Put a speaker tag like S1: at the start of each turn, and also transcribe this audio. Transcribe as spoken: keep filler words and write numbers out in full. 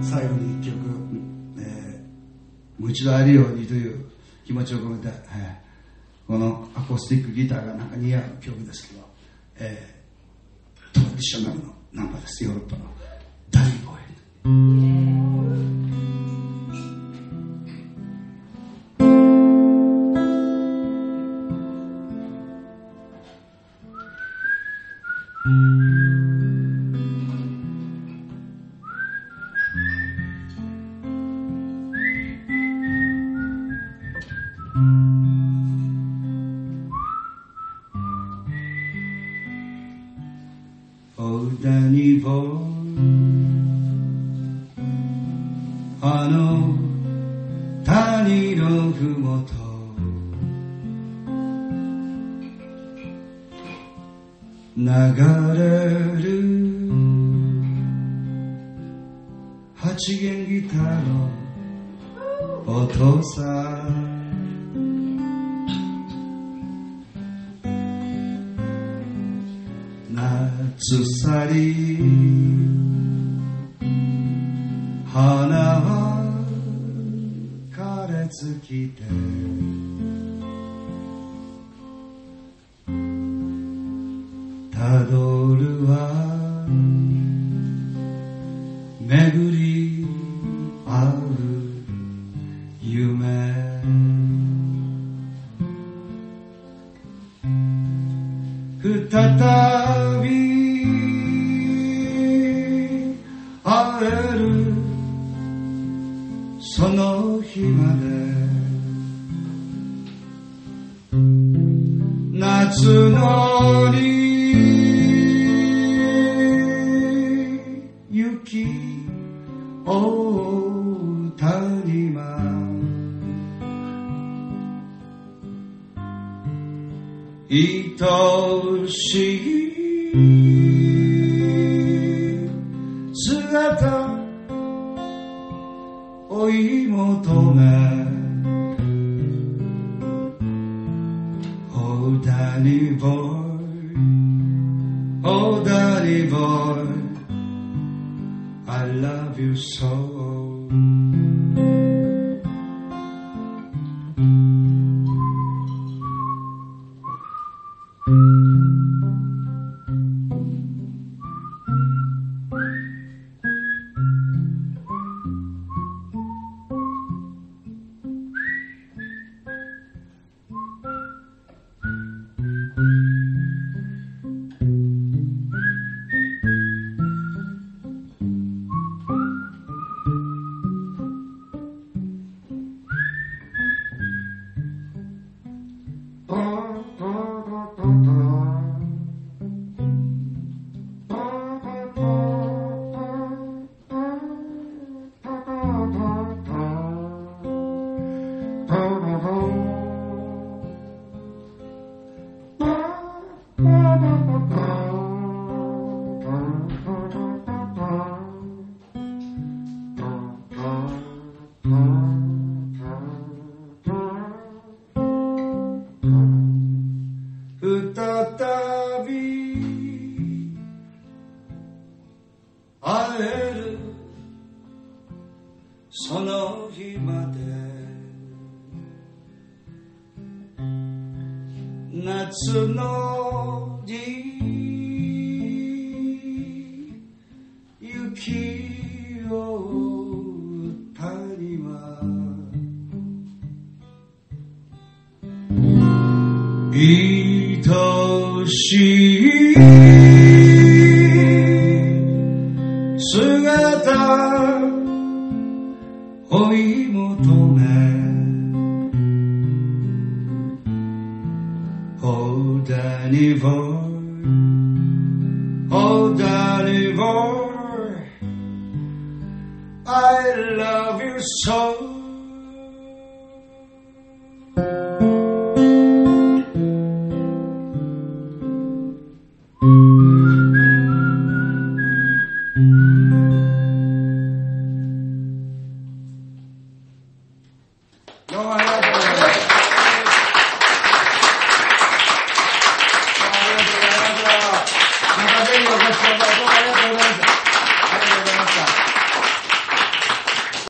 S1: 最後に一曲、えー、もう一度会えるようにという気持ちを込めて、えー、このアコースティックギターがなんか似合う曲ですけど、えー、トラディショナルのナンバーです。ヨーロッパのダニーボーイ。Oh, Danny boy, あの谷のふもと流れる八弦ギターの音さ夏去り花は枯れ尽きてたどるは巡り合う夢再び会えるその日まで夏のに雪を谷間愛しい姿追い求め Oh Danny boy Oh Danny boy I love you so再び会えるその日まで夏のに雪を谷間愛しい姿追い求め Oh Danny boy Oh Danny boy I love you so